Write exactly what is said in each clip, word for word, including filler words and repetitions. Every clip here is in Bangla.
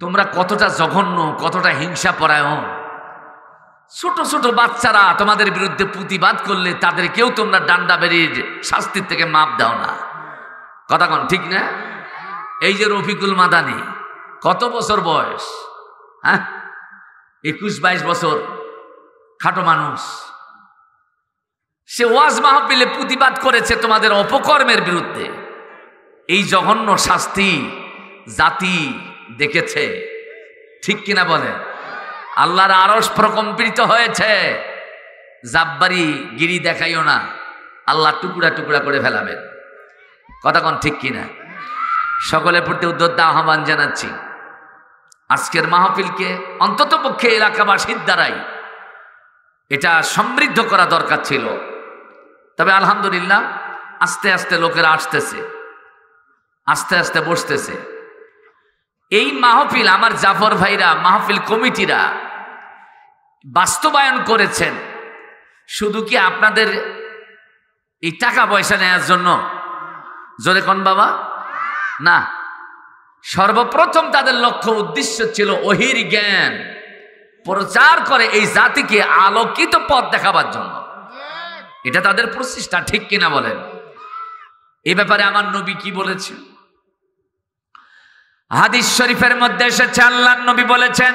তোমরা কতটা জঘন্য, কতটা হিংসা পরায়ণ। ছোট ছোট বাচ্চারা তোমাদের বিরুদ্ধে প্রতিবাদ করলে তাদেরকেও তোমরা ডান্ডা বেরিয়ে শাস্তির থেকে মাপ দাও না। কথা কন ঠিক না? এই যে রফিকুল মাদানি, কত বছর বয়স? হ্যাঁ, একুশ বাইশ বছর, খাটো মানুষ। সে ওয়াজ মাহফিলে প্রতিবাদ করেছে তোমাদের অপকর্মের বিরুদ্ধে। এই জঘন্য শাস্তি জাতি দেখেছে, ঠিক কিনা বলেন? আল্লাহর আরশ প্রকম্পিত হয়েছে। জাব্বারি গিরি দেখাইও না, আল্লাহ টুকরা টুকরা করে ফেলাবেন। কথা কন ঠিক কিনা? সকলের প্রতি উদ্যত আহ্বান জানাচ্ছি, আজকের মাহফিলকে অন্তত পক্ষে এলাকাবাসীর দ্বারাই এটা সমৃদ্ধ করা দরকার ছিল। তবে আলহামদুলিল্লাহ আস্তে আস্তে লোকেরা আসতেছে, আস্তে আস্তে বসতেছে। এই মাহফিল আমার জাফর ভাইরা, মাহফিল কমিটিরা বাস্তবায়ন করেছেন শুধু কি আপনাদের এই টাকা পয়সা নেওয়ার জন্য? জোরে কোন বাবা? না, সর্বপ্রথম তাদের লক্ষ্য উদ্দেশ্য ছিল ওহির জ্ঞান প্রচার করে এই জাতিকে আলোকিত পথ দেখাবার জন্য। এটা তাদের প্রচেষ্টা, ঠিক কিনা বলেন? এই ব্যাপারে আমার নবী কি বলেছেন? হাদিস শরীফের মধ্যে এসেছে, আল্লাহর নবী বলেছেন,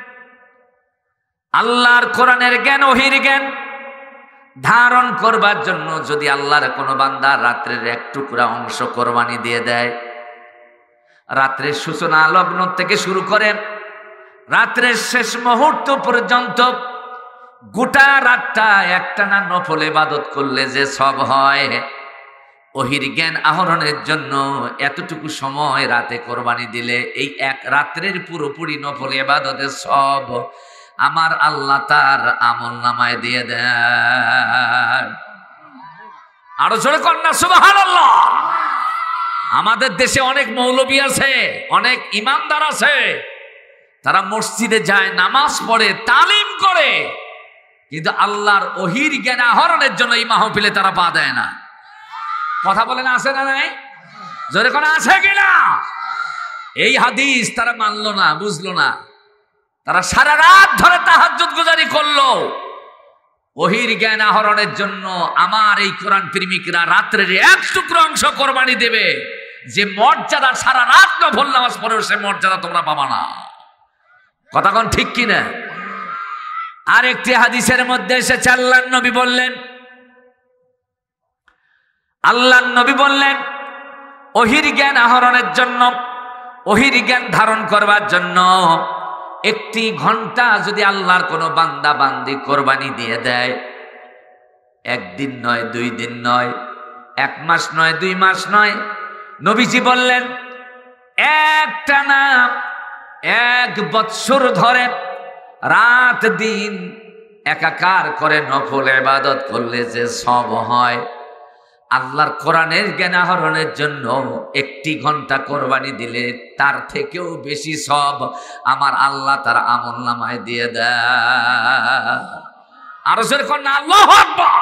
আল্লাহর কোরআনের জ্ঞান, ওহির জ্ঞান ধারণ করবার জন্য যদি আল্লাহর কোনো বান্দা রাত্রের এক টুকরা অংশ কোরবানি দিয়ে দেয়, রাত্রের সূচনা লগ্ন থেকে শুরু করে রাত্রের শেষ মুহূর্ত পর্যন্ত গোটা রাতটা একটানা নফল ইবাদত করলে যে সব হয়, ওহির জ্ঞান আহরণের জন্য এতটুকু সময় রাতে কোরবানি দিলে এই এক রাত্রের পুরোপুরি নফল ইবাদতের সব আমার আল্লাহ তার আমল নামায় দিয়ে দেন। আরো জোরে কন্যা সুবহানাল্লাহ। আমাদের দেশে অনেক মৌলবী আছে, অনেক ইমানদার আছে, তারা মসজিদে যায়, নামাজ পড়ে, তালিম করে, কিন্তু আল্লাহর ওহির জ্ঞান আহরণের জন্য এই মাহফিলে তারা পা দেয় না। কথা বলেন, আছে না নাই? জোরে কোন আছে কিনা? এই হাদিস তারা মানলো না, বুঝলো না। তারা সারা রাত ধরে তাহাজ্জুদ গুজারি করলো। ওহির জ্ঞান আহরণের জন্য আমার এই কোরআন প্রেমিকরা রাত্রের এক টুকরো অংশ কোরবানি দেবে, যে মর্যাদা সারা রাত নফল নামাজ পড়েও সে মর্যাদা তোমরা পাবা না। কথা কোন ঠিক কিনা? আর একটি হাদিসের মধ্যে এসেছে, আল্লাহর নবী বললেন, আল্লাহর নবী বললেন ওহির জ্ঞান আহরণের জন্য, ওহির জ্ঞান ধারণ করবার জন্য একটি ঘন্টা যদি আল্লাহর কোনো বান্দা বান্দি কোরবানি দিয়ে দেয়, একদিন নয়, দুই দিন নয়, এক মাস নয়, দুই মাস নয়, নবীজি বললেন একটানা এক বৎসর ধরে রাত দিন একাকার করে নফল ইবাদত করলে যে সব হয়, আল্লাহর কোরআনের জ্ঞান আহরণের জন্য একটি ঘন্টা কোরবানি দিলে তার থেকেও বেশি সব আমার আল্লাহ তার আমল নামায় দিয়ে দেয়। আরো জোরে কর না আল্লাহু আকবার।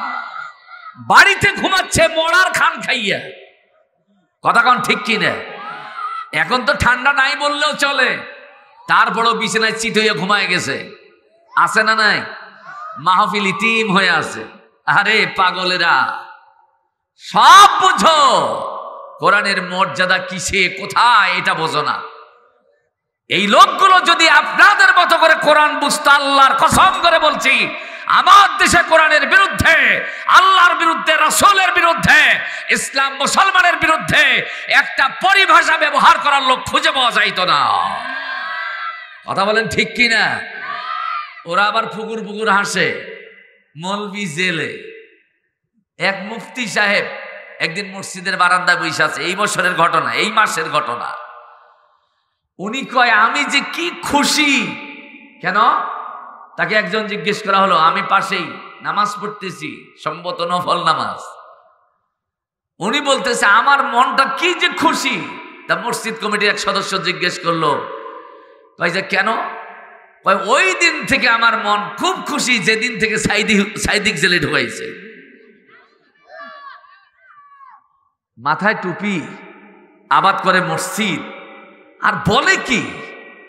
বাড়িতে ঘুমাচ্ছে মরার খান খাইয়া। কথা কোন ঠিক কিনা? এখন তো ঠান্ডা নাই বললেও চলে, তারপরও বিছানায় চিত হয়ে ঘুমায় গেছে, আছে না নাই? মাহফিল ইতিম হয়ে আছে। আরে পাগলেরা, সব বুঝো, কোরআনের মর্যাদা কিসে, কোথায়, এটা বোঝো না। এই লোকগুলো যদি আপনাদের মতো করে কোরআন বুঝতো, আল্লাহর কসম করে বলছি, আমার দেশে কোরআনের বিরুদ্ধে, আল্লাহর বিরুদ্ধে, রাসূলের বিরুদ্ধে, ইসলাম মুসলমানের বিরুদ্ধে একটা পরিভাষা ব্যবহার করার লোক খুঁজে পাওয়া যাইত না। কথা বলেন ঠিক কিনা? ওরা আবার ফুকুর ফুকুর হাসে। মৌলবি জেলে, এক মুফতি সাহেব একদিন মসজিদের বারান্দায় বসে আছে, এই বছরের ঘটনা, এই মাসের ঘটনা। উনি কয় আমি যে কি খুশি। কেন? তাকে একজন জিজ্ঞেস করা হলো, আমি পাশেই নামাজ পড়তেছি, সম্ভবত নফল নামাজ। উনি বলতেছে আমার মনটা কি যে খুশি। তা মসজিদ কমিটির এক সদস্য জিজ্ঞেস করলো, কয় যে কেন? কয় ওই দিন থেকে আমার মন খুব খুশি যেদিন থেকে সাইদি সাইদিক জেলে ঢুকাইছে। মাথায় টুপি, আবাদ করে মসজিদ, আর বলে কি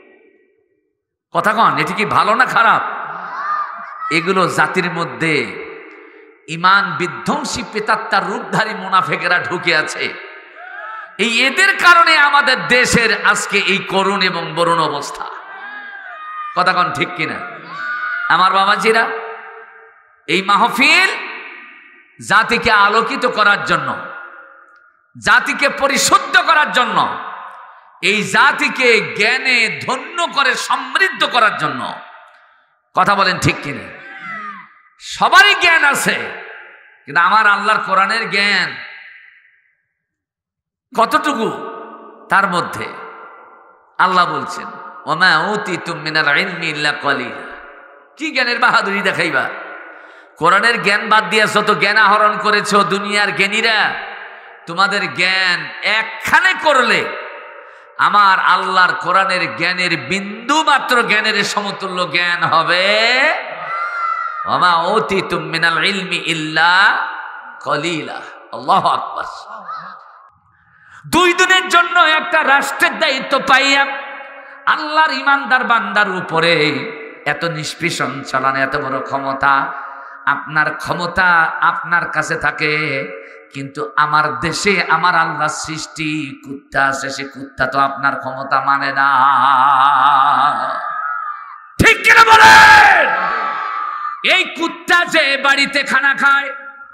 কথা কন, এটি কি ভালো না খারাপ? এগুলো জাতির মধ্যে ইমান বিধ্বংসী প্রেতাত্মার রূপধারী মুনাফিকেরা ঢুকে আছে। এই এদের কারণে আমাদের দেশের আজকে এই করুণ এবং বরুণ অবস্থা। কথা কন ঠিক কিনা? আমার বাবাজিরা, এই মাহফিল জাতিকে আলোকিত করার জন্য, জাতিকে পরিশুদ্ধ করার জন্য, এই জাতিকে জ্ঞানে ধন্য করে সমৃদ্ধ করার জন্য। কথা বলেন ঠিক কিনা? সবারই জ্ঞান আছে, কিন্তু আমার আল্লাহর কোরআনের জ্ঞান কতটুকু? তার মধ্যে আল্লাহ বলছেন, ওমা উতিতুম মিনাল ইলমি ইল্লা কলিলা। কি জ্ঞানের বাহাদুরি দেখাইবা? কোরআনের জ্ঞান বাদ দিয়ে যত জ্ঞান আহরণ করেছো দুনিয়ার জ্ঞানীরা, তোমাদের জ্ঞান একখানে করলে আমার আল্লাহর কোরআনের জ্ঞানের বিন্দু মাত্র জ্ঞানের সমতুল্য জ্ঞান হবে। ওমা উতিতুম মিনাল ইলমি ইল্লা কলিলা। আল্লাহু আকবার। দুই দিনের জন্য একটা রাষ্ট্রের দায়িত্ব পাইয়া আল্লাহর ইমানদার বান্দার উপরে এত নিষ্পেষণ চালানো, এত বড় ক্ষমতা। আপনার ক্ষমতা আপনার কাছে থাকে, কিন্তু আমার দেশে আমার আল্লাহ সৃষ্টি কুত্তা আছে, সে কুত্তা তো আপনার ক্ষমতা মানে না। ঠিক কিনা বলেন? এই কুত্তা যে বাড়িতে খানা খায়,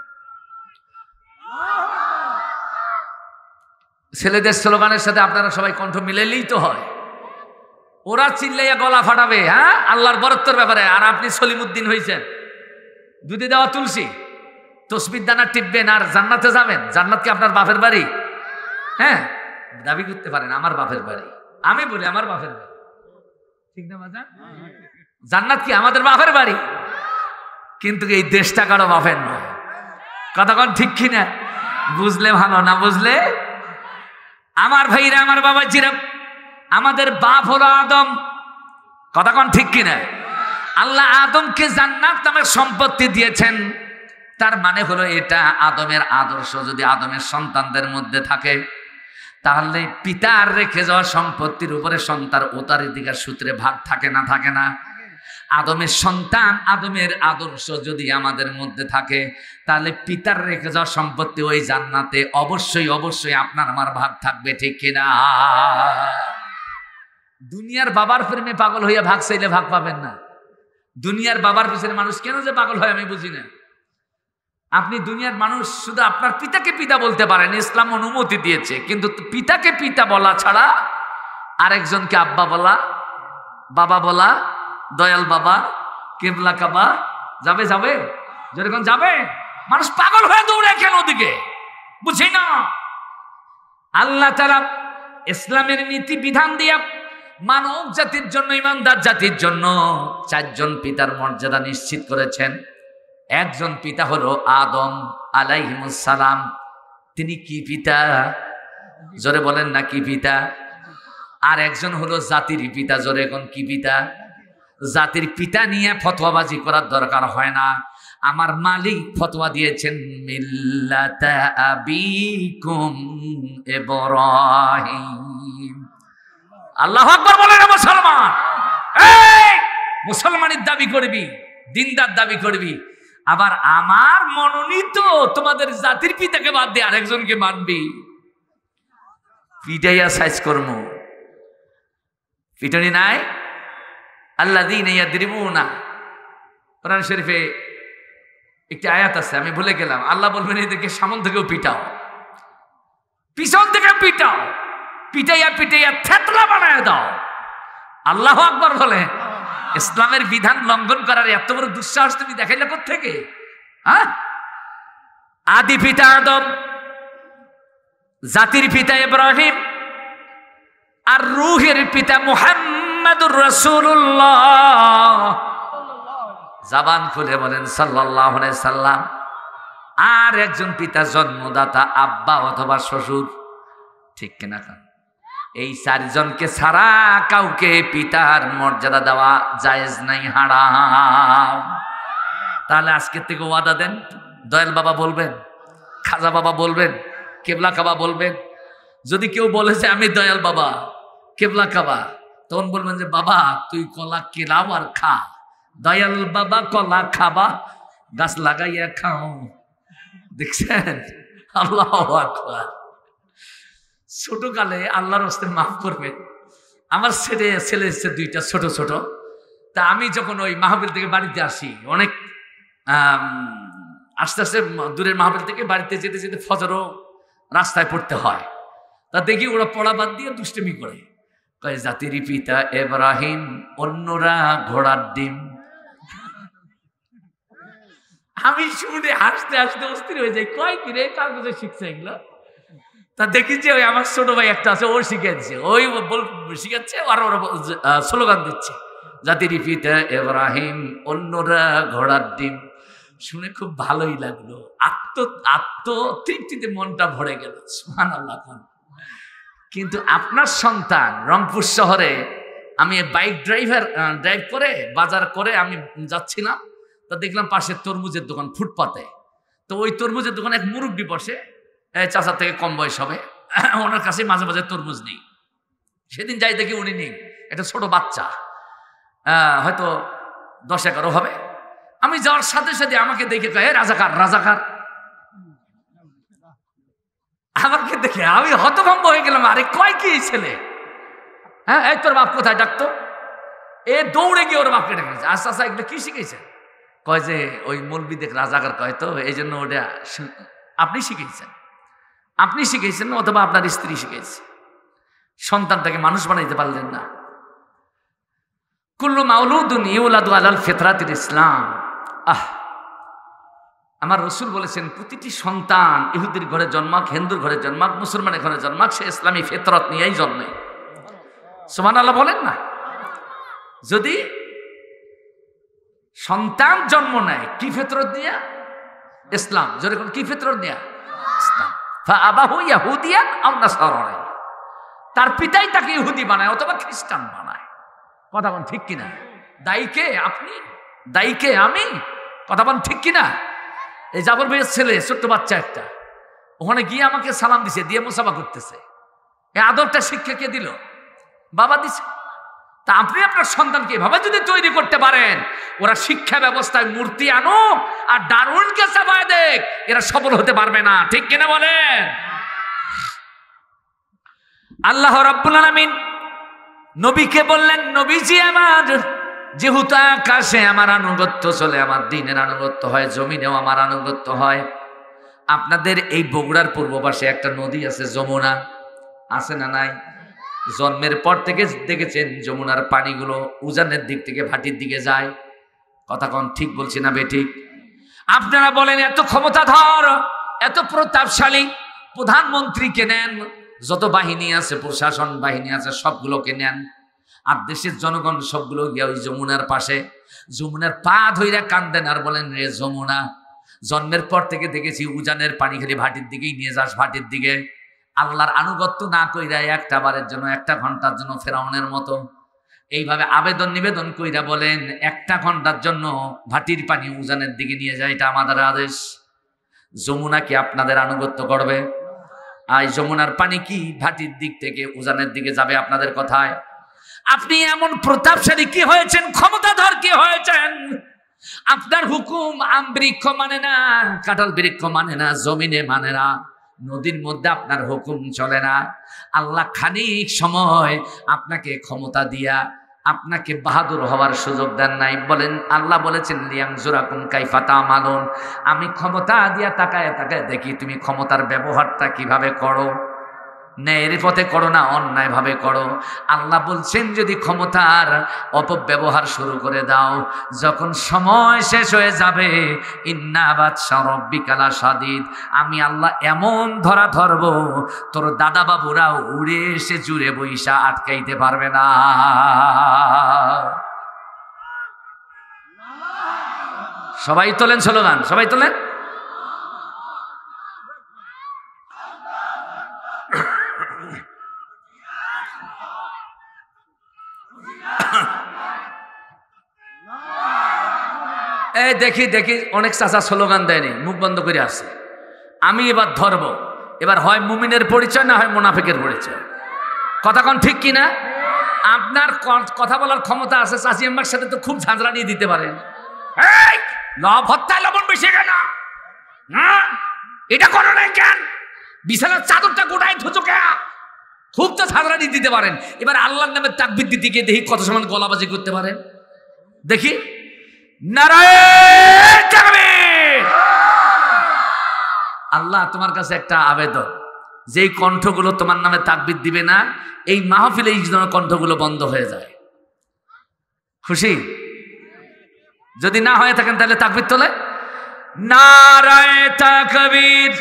ছেলেদের স্লোগানের সাথে আপনারা সবাই কণ্ঠ মিলেলেই তো হয়। ওরা চিল্লাইয়া গলা ফাটাবে, হ্যাঁ, আল্লাহর বরত্বর ব্যাপারে, আর আপনি সলিমুদ্দিন হয়েছেন। দুধে দেওয়া তুলসী, তসবির দানা টিপবেন আর জান্নাতে যাবেন। জান্নাত কি আপনার বাপের বাড়ি? হ্যাঁ, দাবি করতে পারেন আমার বাপের বাড়ি। আমি বলি আমার বাপের বাড়ি, ঠিক না বাজান? জান্নাত কি আমাদের বাপের বাড়ি? কিন্তু এই দেশটা কারো বাপের নয়। কতক্ষণ ঠিক কিনা? বুঝলে ভালো, না বুঝলে আমার ভাইরা, আমার বাবাজিরা, আমাদের বাপ হলো আদম। কতক্ষণ ঠিক কিনা? আল্লাহ আদমকে জান্নাত নামের সম্পত্তি দিয়েছেন। তার মানে হলো এটা আদমের আদর্শ যদি আদমের সন্তানদের মধ্যে থাকে, তাহলে পিতার রেখে যাওয়া সম্পত্তির উপরে সন্তান উত্তরাধিকার সূত্রে ভাগ থাকে না থাকে না? আদমের সন্তান, আদমের আদর্শ যদি আমাদের মধ্যে থাকে, তাহলে পিতার রেখে যাওয়া সম্পত্তি ওই জান্নাতে অবশ্যই অবশ্যই আপনার আমার ভাগ থাকবে, ঠিক কিনা? দুনিয়ার বাবার প্রেমে পাগল হইয়া ভাগ চাইলে ভাগ পাবেন না। দুনিয়ার বাবার পিছনে মানুষ কেন যে পাগল হয় আমি বুঝি না। আপনি দুনিয়ার মানুষ শুধু আপনার পিতাকে পিতা বলতে পারেন, ইসলাম অনুমতি দিয়েছে, কিন্তু পিতাকে পিতা বলা ছাড়া আরেকজনকে আব্বা বলা, বাবা বলা, দয়াল বাবা, কেবলা কাবা যাবে যাবে যেরকম যাবে। মানুষ পাগল হয়ে দৌড়ে কেন ওদিকে বুঝি না। আল্লাহ তাআলা ইসলামের নীতি বিধান দিয়া মানব জাতির জন্য, ইমানদার জাতির জন্য চারজন পিতার মর্যাদা নিশ্চিত করেছেন। একজন পিতা হলো আদম আলাইহিস সালাম। তিনি কি পিতা? জোরে বলেন না কি পিতা? আর একজন হলো জাতির পিতা। জোরে কোন কি পিতা? জাতির পিতা নিয়ে ফতোয়াবাজি করার দরকার হয় না। আমার মালিক ফতোয়া দিয়েছেন, মিল্লাতা আবিকুম ইব্রাহিম। আল্লাহু আকবার বলেন মুসলমান। এই মুসলমানের দাবি করবি, দিনদার দাবি করবি, আবার আমার মনোনীত তোমাদের জাতির পিতাকে বাদ দিয়ে আরেকজনকে মানবি, পিটাইয়া সাইজ কর্ম। পিটনি নাই? আল্লাযীনা ইয়াদরিবুনা, কোরআন শরীফে একটি আয়াত আছে, আমি ভুলে গেলাম। আল্লাহ বলবেন এদেরকে সামন থেকেও পিটাও, পিছন থেকে পিটাও, পিটাইয়া পিটাইয়া থেতলা বানায় দাও। আল্লাহু আকবার বলে। ইসলামের বিধান লঙ্ঘন করার এত বড় দুঃসাহস তুমি দেখাইলে কোত্থেকে? হ্যাঁ, আদি পিতা আদম, জাতির পিতা ইব্রাহিম, আর রূহের পিতা মুহাম্মাদুর রাসূলুল্লাহ। জবান খুলে বলেন সাল্লাল্লাহু আলাইহি সাল্লাম। আর একজন পিতা জন্মদাতা, আব্বা অথবা শ্বশুর, ঠিক কিনা? এই চারজনকে ছাড়া কাউকে পিতার মর্যাদা দেওয়া জায়েজ নাই, হারাম। তাহলে আজকের থেকে ওয়াদা দেন, দয়াল বাবা বলবেন, খাজা বাবা বলবেন, কেবলা কাবা বলবেন। যদি কেউ বলে যে আমি দয়াল বাবা, কেবলা কাবা, তখন বলবেন যে বাবা তুই কলা কেলাও আর খা, দয়াল বাবা কলা খাবা, গাছ লাগাইয়া খাও। দেখছেন? আল্লাহু আকবার। ছোটকালে আল্লাহর হস্তে মাফ করবেন, আমার ছেলে ছেলে এসছে দুইটা ছোট ছোট। তা আমি যখন ওই মাহফিল থেকে বাড়িতে আসি, অনেক আস্তে আস্তে দূরের মাহফিল থেকে বাড়িতে যেতে যেতে ফজরও রাস্তায় পড়তে হয়। তা দেখি ওরা পড়া বাদ দিয়ে দুষ্টুমি করে, কয় জাতির পিতা ইব্রাহিম অন্যরা ঘোড়ার ডিম। আমি শুনে হাসতে হাসতে অস্থির হয়ে যাই, কয় কি রে, কার কাছে শিখছে এগুলো? তা দেখি যে ওই আমার ছোট ভাই একটা আছে, ও শিখাচ্ছে, ওই শিখাচ্ছে আর ওরা স্লোগান দিচ্ছে, জাতির পিতা ইব্রাহিম অন্যরা ঘোড়ার ডিম। শুনে খুব ভালোই লাগলো, আত্ম আত্মতৃপ্তিতে মনটা ভরে গেল। সুবহানাল্লাহ। কিন্তু আপনার সন্তান রংপুর শহরে, আমি বাইক ড্রাইভার ড্রাইভ করে বাজার করে আমি যাচ্ছিলাম, তা দেখলাম পাশে তরমুজের দোকান ফুটপাতে। তো ওই তরমুজের দোকানে এক মুরব্বি বসে, চাচা থেকে কম বয়স হবে, ওনার কাছে মাঝে মাঝে তরমুজ নেই। সেদিন যাই দেখি উনি নেই, একটা ছোট বাচ্চা, হয়তো দশ এগারো হবে। আমি যাওয়ার সাথে সাথে আমাকে দেখে কয়ে রাজাকার রাজাকার। আমাকে দেখে আমি হতভম্ব হয়ে গেলাম, আরে কয় কি ছেলে, হ্যাঁ এই তোর বাপ কোথায় ডাকতো? এ দৌড়ে গিয়ে ওর বাপকে ডেকেছে, আস্তে আস্তে এগুলো কি শিখেছে? কয় যে ওই মৌলবি দেখ রাজাকার কয়, তো এই জন্য ওটা আপনি শিখেছেন, আপনি শিখেছেন অথবা আপনার স্ত্রী শিখেছে। সন্তানটাকে মানুষ বানাইতে পারলেন না। কুল্লু মাউলুদুন ইউলাদু আলাল ফিতরাতিল ইসলাম। আহ, আমার রসুল বলেছেন প্রতিটি সন্তান ইহুদির ঘরে জন্মাক, হিন্দুর ঘরে জন্মাক, মুসলমানের ঘরে জন্মাক, সে ইসলামী ফিতরত নিয়েই জন্মে। সুবহানাল্লাহ বলেন না? যদি সন্তান জন্ম নেয় কি ফিতরত দিয়া? ইসলাম। যদি কোন কি ফিতরত দিয়া? ইসলাম। ফাআবাহু ইয়াহুদিয়ান আও নাসারানি, তার পিতাই তাকে ইহুদি বানায় অথবা খ্রিস্টান বানায়। কথা বল ঠিক কিনা? দায়ী কে? আপনি? দায়ী কে? আমি? কথা বল ঠিক কিনা? এই জাবর ভাইয়ের ছেলে ছোট্ট বাচ্চা একটা, ওখানে গিয়ে আমাকে সালাম দিছে, দিয়ে মুসাফা করতেছে। এই আদরটা শিক্ষা কে দিল? বাবা দিছে। তা আপনি আপনার সন্তানকে এভাবে যদি তৈরি করতে পারেন, ওরা শিক্ষা ব্যবস্থায় মূর্তি আনুক আর ডারউইনকে চাপায় দেখ, এরা সফল হতে পারবে না। ঠিক কিনা বলেন? আল্লাহ রাব্বুল আলামিন নবীকে বললেন, নবীজি আমার, যেহেতু আকাশে আমার আনুগত্য চলে, আমার দ্বীনের আনুগত্য হয়, জমিনেও আমার আনুগত্য হয়। আপনাদের এই বগুড়ার পূর্ব পাশে একটা নদী আছে, যমুনা, আছে না নাই? জন্মের পর থেকে দেখেছেন যমুনার পানিগুলো উজানের দিক থেকে ভাটির দিকে যায়। কথা কোন ঠিক বলছি না বেঠিক? আপনারা বলেন, এত ক্ষমতাধর, এত প্রতাপশালী প্রধানমন্ত্রীকে নেন, যত বাহিনী আছে, প্রশাসন বাহিনী আছে, সবগুলোকে নেন, আর দেশের জনগণ সবগুলো গিয়ে ওই যমুনার পাশে যমুনার পা ধইরা কান্দেন আর বলেন, রে যমুনা, জন্মের পর থেকে দেখেছি উজানের পানি খালি ভাটির দিকেই নিয়ে যাস, ভাটির দিকে। আল্লাহর আনুগত্য না কইরা একটা বারের জন্য, একটা ঘন্টার জন্য ফেরাউনের মতো এইভাবে আবেদন নিবেদন কইরা বলেন, একটা ঘন্টার জন্য ভাটির পানি উজানের দিকে নিয়ে যায়, এটা আমাদের আদেশ। যমুনা কি আপনাদের আনুগত্য করবে? আর যমুনার পানি কি ভাটির দিক থেকে উজানের দিকে যাবে আপনাদের কথায়? আপনি এমন প্রতাপশালী কি হয়েছেন, ক্ষমতাধর কি হয়েছেন? আপনার হুকুম আম বৃক্ষ মানে না, কাঁঠাল বৃক্ষ মানে না, জমিনে মানে না, নদীর মধ্যে আপনার হুকুম চলে না। আল্লাহ খানিক সময় আপনাকে ক্ষমতা দিয়া আপনাকে বাহাদুর হওয়ার সুযোগ দেন নাই। বলেন, আল্লাহ বলেছেন, লিয়ানজুরাকুম কাইফা তা'মালুন, আমি ক্ষমতা দিয়া তাকায় তাকায় দেখি তুমি ক্ষমতার ব্যবহারটা কিভাবে করো, ন্যায়ের পথে করো না অন্যায় ভাবে করো। আল্লাহ বলছেন, যদি ক্ষমতার অপব্যবহার শুরু করে দাও, যখন সময় শেষ হয়ে যাবে, ইন্না বাতশা রাব্বিকা লাশাদীদ, আমি আল্লাহ এমন ধরা ধরব, তোর দাদা বাবুরাও উড়ে এসে জুড়ে বইসা আটকাইতে পারবে না। সবাই তোলেন স্লোগান, সবাই তোলেন। এই দেখি দেখি অনেক চাচা স্লোগান দেয়নি, মুখ বন্ধ করে আসে। আমি এবার ধরব, এবার হয় মুমিনের পরিচয় না হয় মুনাফিকের পরিচয়। কথা কোন ঠিক কিনা? আপনার কথা বলার ক্ষমতা আছে, চাচি আম্মার সাথে তো খুব ঝাঁঝরা নিয়ে দিতে পারেন। ভত্তায় লবণ বেশি কেন, এটা করো না কেন, বিছানার চাদরটা গোটায় ধুচো কে, খুব তো ঝাঁঝরা নিয়ে দিতে পারেন। এবার আল্লাহর নামে তাকবীর দিতে গিয়ে দেখি কত সময় গলাবাজি করতে পারেন। দেখি নারায়ে তাকবীর। আল্লাহ তোমার কাছে একটা আবেদন, যেই কণ্ঠগুলো তোমার নামে তাকবীর দিবে না, এই মাহফিলে এই কণ্ঠগুলো বন্ধ হয়ে যায়। খুশি? যদি না হয়ে থাকেন তাহলে তাকবীর তোলে। নারায়ে তাকবীর,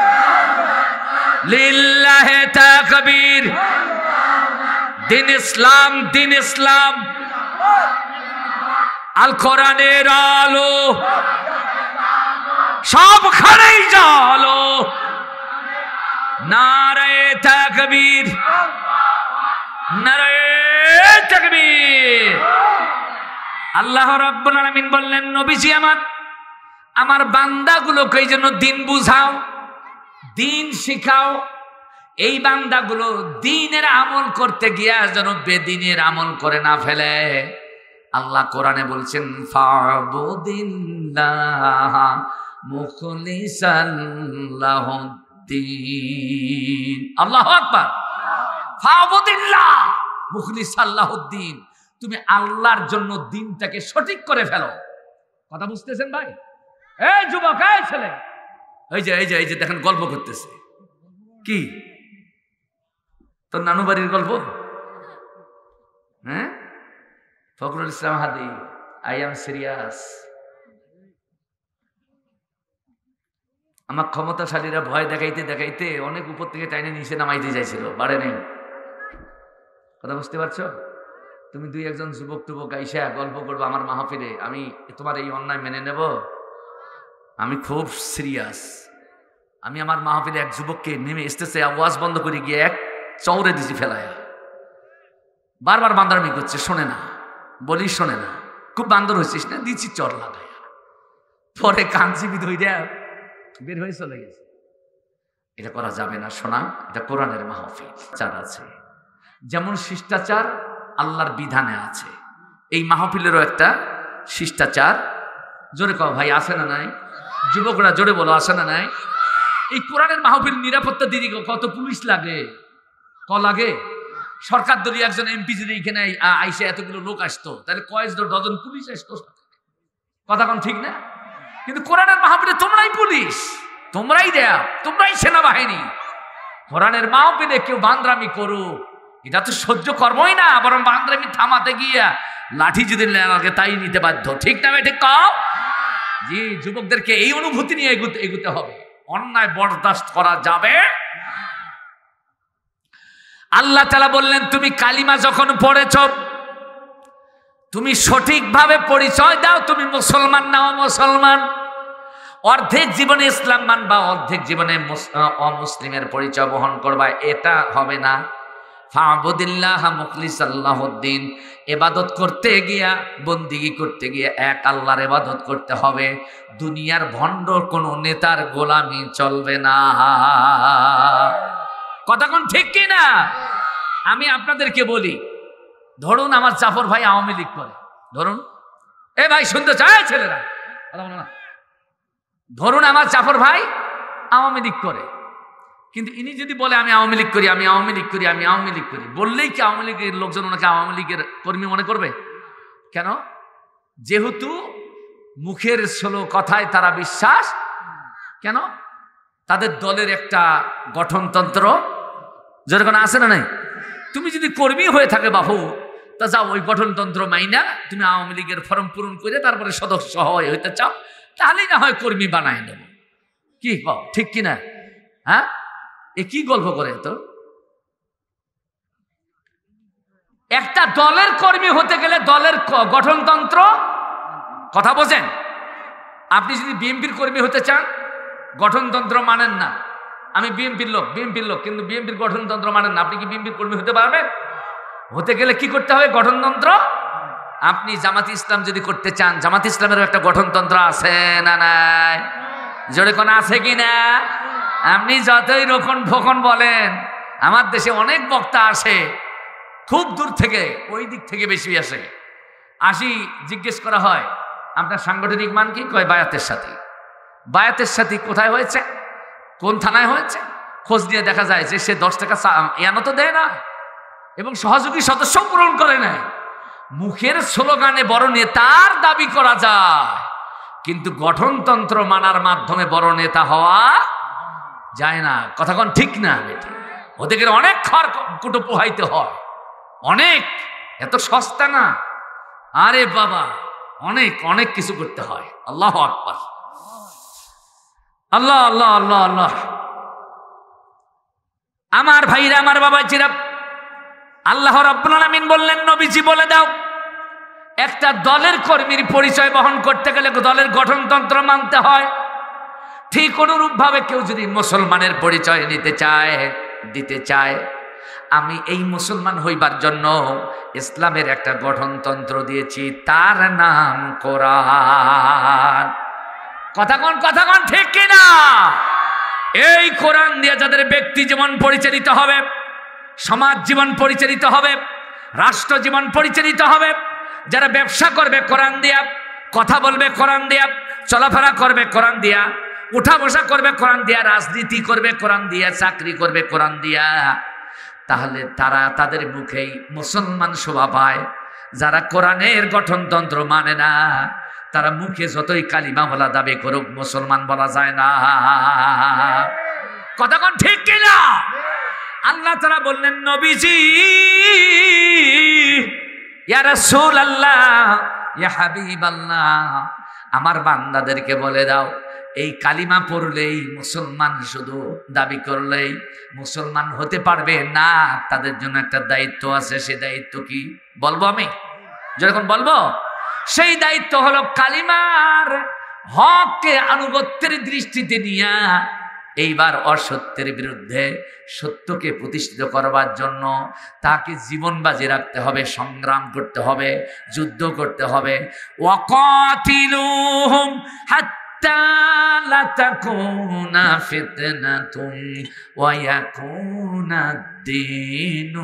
লিল্লাহে তাকবীর। দিন ইসলাম, দিন ইসলাম, আল কোরআনের আলো সবখানেই জালো। নারায়ে তাকবীর, নারায়ে তাকবীর। আল্লাহ রাব্বুল আলামিন বললেন, নবীজি আমার আমার বান্দাগুলোকে এই জন্য দিন বুঝাও, দিন শিখাও। এই বান্দাগুলো দিনের আমল করতে গিয়া যেন বেদিনের আমল করে না ফেলে। আল্লাহ কোরআনে বলছেন, ফাবুদিল্লাহ মুখলিসান লাহুদ্দিন। আল্লাহু আকবার। ফাবুদিল্লাহ মুখলিসান লাহুদ্দিন, তুমি আল্লাহর জন্য দিনটাকে সঠিক করে ফেলো। কথা বুঝতেছেন ভাই? এই যুবক, এই ছেলে, এই যে এই যে এই যে দেখেন গল্প করতেছে, কি তোর নানু বাড়ির গল্প? হ্যাঁ, Fakhrul Islam Hadi, I am serious. আমার ক্ষমতাশালীরা ভয় দেখাইতে দেখাইতে অনেক উপর থেকে টাইনে নিচে নামাইতে চাইছিল, বাড়ে নেই। কথা বুঝতে পারছো? তুমি দুই একজন যুবক টুবক আইসা গল্প করবো আমার মাহফিলে, আমি তোমার এই অন্যায় মেনে নেব? আমি খুব সিরিয়াস। আমি আমার মাহফিলে এক যুবককে নেমে স্টেজে আওয়াজ বন্ধ করে গিয়ে এক চৌরে দিছি ফেলায়া। বারবার বান্দরামি করছে, শোনে না, বলি শোনে না, খুব বান্দর হয়েছিস না, দিচ্ছি চর লাগাইয়া। পরে কাঞ্চিবি ধইরা বের হয়ে চলে গেছে। এটা করা যাবে না, শোনা, এটা কোরআনের মাহফিল। চার আছে, যেমন শিষ্টাচার আল্লাহর বিধানে আছে, এই মাহফিলেরও একটা শিষ্টাচার। জোরে কও ভাই, আছে না নাই? যুবকরা জোরে বলো, আছে না নাই? এই কোরআনের মাহফিল নিরাপত্তা দিদি কত পুলিশ লাগে, ক লাগে? সরকার দলীয় একজন এমপি যদি এখানে আইসে এতগুলো লোক আসতো, তাহলে কয়েক ডজন পুলিশ আসতো। কথা কোন ঠিক না? কিন্তু কোরআনের মাহফিলে তোমরাই পুলিশ, তোমরাই দেয়া, তোমরাই সেনাবাহিনী। কোরআনের মাহফিলে কেউ বান্দরামি করো, এটা তো সহ্য কর্মই না, বরং বান্দরামি থামাতে গিয়া লাঠি যদি লাগে তাই নিতে বাধ্য। ঠিক না ভাই? ঠিক কও। জি, যুবকদেরকে এই অনুভূতি নিয়ে এগুতে এগুতে হবে। অন্যায় বরদাস্ত করা যাবে। আল্লাহ তাআলা বললেন, তুমি কালিমা যখন পড়েছ, তুমি সঠিকভাবে পরিচয় দাও, তুমি মুসলমান না অমুসলমান। অর্ধেক জীবনে ইসলাম মানবা, অর্ধেক জীবনে অমুসলিমের পরিচয় বহন করবা, এটা হবে না। ফাবুদিল্লাহ মুখলিসান লাহুদ্দিন, ইবাদত করতে গিয়া, বন্দিগি করতে গিয়া এক আল্লাহর ইবাদত করতে হবে। দুনিয়ার ভণ্ড কোন নেতার গোলামি চলবে না। কথা কোন ঠিক কি না? আমি আপনাদেরকে বলি, ধরুন আমার জাফর ভাই আওয়ামী লীগ করে, ধরুন, এ ভাই শুনতে চায় ছেলেরা, ধরুন আমার জাফর ভাই আওয়ামী লীগ করে, কিন্তু ইনি যদি বলে আমি আওয়ামী লীগ করি, আমি আওয়ামী লীগ করি, আমি আওয়ামী লীগ করি, বললেই কি আওয়ামী লীগের লোকজন ওনাকে আওয়ামী লীগের কর্মী মনে করবে? কেন? যেহেতু মুখের ষোলো কথায় তারা বিশ্বাস, কেন? তাদের দলের একটা গঠনতন্ত্র যেরকম আছে না নাই? তুমি যদি কর্মী হয়ে থাকে বাবু, তা যাও ওই গঠনতন্ত্র মাইনা তুমি আওয়ামী লীগের ফর্ম পূরণ করে তারপরে সদস্য হইতে চাও, তাহলেই না হয় কর্মী বানায় নেব। কি ঠিক কিনা? হ্যাঁ, এ কি গল্প করে তো? একটা দলের কর্মী হতে গেলে দলের গঠনতন্ত্র, কথা বোঝেন? আপনি যদি বিএনপির কর্মী হতে চান, গঠনতন্ত্র মানেন না, আমি বিএনপির লোক, বিএনপির লোক, কিন্তু বিএনপির গঠনতন্ত্র মানেন না, আপনি কি বিএনপির কর্মী হতে পারবেন? হতে গেলে কি করতে হবে? গঠনতন্ত্র। আপনি জামাত ইসলাম যদি করতে চান, জামাত ইসলামেরও একটা গঠনতন্ত্র আছে না নাই? জোরে কোন আছে কি না? আপনি যতই রোকন ফোকন বলেন, আমার দেশে অনেক বক্তা আসে, খুব দূর থেকে, ওই দিক থেকে বেশি আসে। আসি, জিজ্ঞেস করা হয় আপনার সাংগঠনিক মান কি? কয় বায়াতের সাথী। বায়াতের সাথী কোথায় হয়েছে, কোন থানায় হয়েছে? খোঁজ নিয়ে দেখা যায় যে সে দশ টাকা ইয়ানো তো দেয় না এবং সহযোগী সদস্য পূরণ করে নেয়। মুখের স্লোগানে বড় নেতার দাবি করা যায়, কিন্তু গঠনতন্ত্র মানার মাধ্যমে বড় নেতা হওয়া যায় না। কথা কোন ঠিক না বেটি? ওদের গেলে অনেক খড় কুটো পোহাইতে হয়, অনেক, এত সস্তা না। আরে বাবা, অনেক অনেক কিছু করতে হয়। আল্লাহ আকবার, আল্লাহ আল্লাহ আল্লাহ আল্লাহ। আমার ভাইরা, আমার বাবা চিরা, আল্লাহ রাব্বুল আলামিন বললেন, নবীজি বলে দাও, একটা দলের কর্মীর পরিচয় বহন করতে গেলে দলের গঠনতন্ত্র মানতে হয়। ঠিক অনুরূপ ভাবে কেউ যদি মুসলমানের পরিচয় নিতে চায়, দিতে চায়, আমি এই মুসলমান হইবার জন্য ইসলামের একটা গঠনতন্ত্র দিয়েছি, তার নাম কোরআন। কথা কোন কথা কোন ঠিক কিনা? এই কোরআন দিয়ে যাদের ব্যক্তি জীবন পরিচালিত হবে, সমাজ জীবন পরিচালিত হবে, রাষ্ট্র জীবন পরিচালিত হবে, যারা ব্যবসা করবে কোরআন দিয়া, কথা বলবে কোরআন দিয়া, চলাফেরা করবে কোরআন দিয়া, উঠা বসা করবে কোরআন দিয়া, রাজনীতি করবে কোরআন দিয়া, চাকরি করবে কোরআন দিয়া, তাহলে তারা তাদের মুখেই মুসলমান শোভা পায়। যারা কোরআনের গঠনতন্ত্র মানে না, তারা মুখে যতই কালিমা বলা দাবি করুক, মুসলমান বলা যায় না। কথা কোন ঠিক কিনা? আল্লাহ তাআলা বললেন, নবীজি, ইয়া রাসূলুল্লাহ, ইয়া হাবিবাল্লাহ, আমার বান্দাদেরকে বলে দাও, এই কালিমা পড়লেই মুসলমান শুধু দাবি করলেই মুসলমান হতে পারবে না, তাদের জন্য একটা দায়িত্ব আছে। সেই দায়িত্ব কি বলবো আমি? যখন বলবো, সেই দায়িত্ব হলো কালিমার হককে আনুগত্যের দৃষ্টিতে নিয়া এইবার অসত্যের বিরুদ্ধে সত্যকে প্রতিষ্ঠিত করবার জন্য তাকে জীবন বাজি রাখতে হবে, সংগ্রাম করতে হবে, যুদ্ধ করতে হবে। ওয়াকাতিলুহুম হাত্তা লা তাকুনা ফিতনাতুন ওয়া ইয়াকুনা আদ-দীনু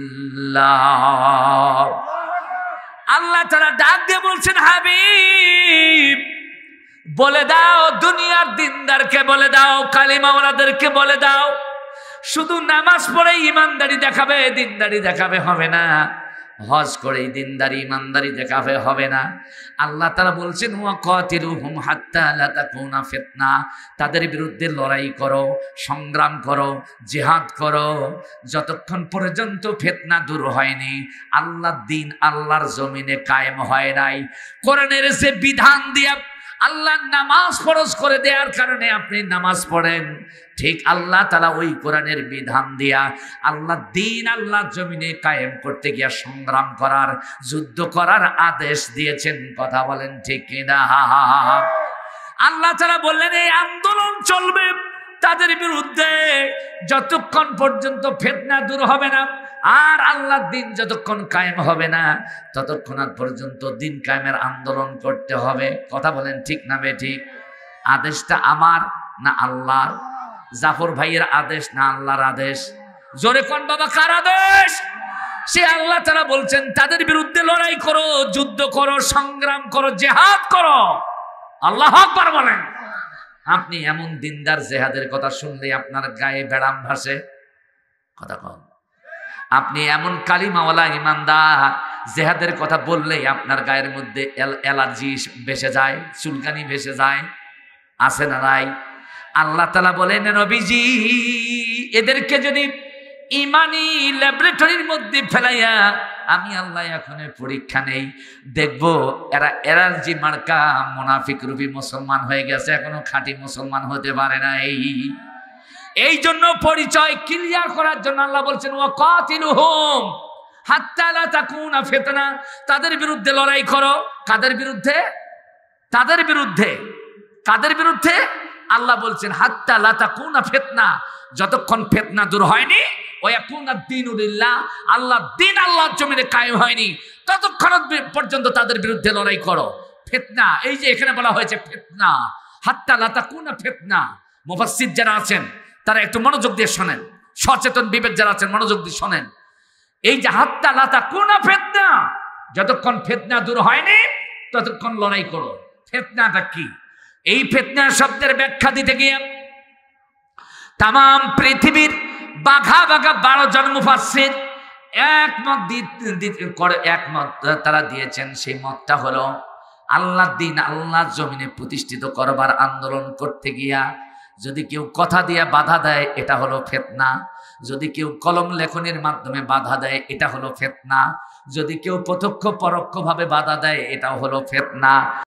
লিল্লাহ। আল্লাহ তাআলা ডাক দিয়ে বলছেন, হাবিব বলে দাও, দুনিয়ার দিনদারকে বলে দাও, কালিমাওয়ালাদেরকে বলে দাও, শুধু নামাজ পড়ে ইমানদারি দেখাবে, দিনদারি দেখাবে হবে না, হজ করে দিনদারি ইমানদারি দেখাবে হবে না। আল্লাহ তাআলা বলছেন, ওয়াকাতিলুহুম হাত্তা লা তাকুনা ফিতনা, তাদের বিরুদ্ধে লড়াই করো, সংগ্রাম করো, জিহাদ করো, যতক্ষণ পর্যন্ত ফিতনা দূর হয়নি, আল্লাহর দিন আল্লাহর জমিনে কায়েম হয় নাই। কোরআনের যে বিধান দিয়া আল্লাহ নামাজ ফরজ করে দেওয়ার কারণে আপনি নামাজ পড়েন, ঠিক আল্লাহ তাআলা ওই কোরআনের বিধান দিয়া আল্লাহ দিন আল্লাহ জমিনে কায়েম করতে গিয়া সংগ্রাম করার, যুদ্ধ করার আদেশ দিয়েছেন। কথা বলেন ঠিক কিনা? আল্লাহ তাআলা বললেন, এই আন্দোলন চলবে তাদের বিরুদ্ধে যতক্ষণ পর্যন্ত ফিতনা দূর হবে না, আর আল্লাহর দিন যতক্ষণ কায়েম হবে না, ততক্ষণ পর্যন্ত দিন কায়েমের আন্দোলন করতে হবে। কথা বলেন ঠিক না বেঠিক? আদেশটা আমার না আল্লাহর? জাফর ভাইয়ের আদেশ না আল্লাহর আদেশ? জোরে কোন বাবা, কার আদেশ? সে আল্লাহ তাআলা বলছেন, তাদের বিরুদ্ধে লড়াই করো, যুদ্ধ করো, সংগ্রাম করো, জিহাদ করো। আল্লাহু আকবার বলেন। আপনি এমন দিনদার জেহাদের কথা শুনলে আপনার গায়ে বেড়াম ভাসে? কথা কম। আপনি এমন কালিমাওয়ালা ইমানদার জেহাদের কথা বললেই আপনার গায়ের মধ্যে অ্যালার্জি ভেসে যায়, চুলকানি ভেসে যায়, আছে না নাই? আল্লাহ তাআলা বলেন, নবীজি, এদেরকে যদি ইমানি ল্যাবরেটরির মধ্যে ফেলাইয়া আমি আল্লাহ এখন পরীক্ষা নেই, দেখবো এরা অ্যালার্জি মার্কা মুনাফিক রূপী মুসলমান হয়ে গেছে, এখনো খাঁটি মুসলমান হতে পারে নাই। এই জন্য পরিচয় ক্লিয়ার করার জন্য আল্লাহ বলছেন, ওয়াকাতিলুহুম হাত্তা লা তাকুনা ফিতনা, তাদের বিরুদ্ধে লড়াই করো। কাদের বিরুদ্ধে? তাদের বিরুদ্ধে। কাদের বিরুদ্ধে? আল্লাহ বলছেন, হাত্তা লা তাকুনা ফিতনা, যতক্ষণ ফিতনা দূর হয়নি, ওয়া ইয়াকুনা আদ-দীনু লিল্লাহ, আল্লাহ দিন আল্লাহর জমিনে কায়েম হয়নি, ততক্ষণ পর্যন্ত তাদের বিরুদ্ধে লড়াই করো। ফিতনা, এই যে এখানে বলা হয়েছে ফিতনা, হাত্তা লা তাকুনা ফিতনা। মুফাসসির যারা আছেন তারা একটু মনোযোগ দিয়ে শোনেন, সচেতন বিবেক যারা আছেন মনোযোগ দিয়ে শোনেন। এই যে হাত্তা লাতা কোন ফিতনা, যতক্ষণ ফিতনা দূর হয়নি ততক্ষণ লড়াই করো। ফিতনাটা কি? এই ফিতনা শব্দের ব্যাখ্যা দিতে গিয়ে তাম পৃথিবীর বাঘা বাঘা বারো জন মুফাসসির একমত করে একমত তারা দিয়েছেন। সেই মতটা হলো আল্লাহর দিন আল্লাহর জমিনে প্রতিষ্ঠিত করবার আন্দোলন করতে গিয়া যদি কেউ কথা দিয়ে বাধা দেয় এটা হলো ফিতনা, যদি কেউ কলম লেখনের মাধ্যমে বাধা দেয় এটা হলো ফিতনা, যদি কেউ প্রত্যক্ষ পরোক্ষভাবে বাধা দেয় এটাও হলো ফিতনা।